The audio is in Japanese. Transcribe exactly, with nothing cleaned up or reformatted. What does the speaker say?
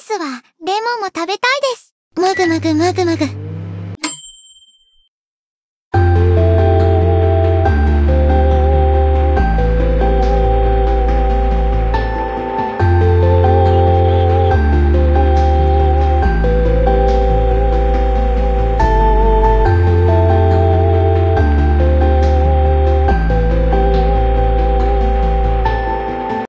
は、レモンも食べたいです。もぐもぐもぐもぐ。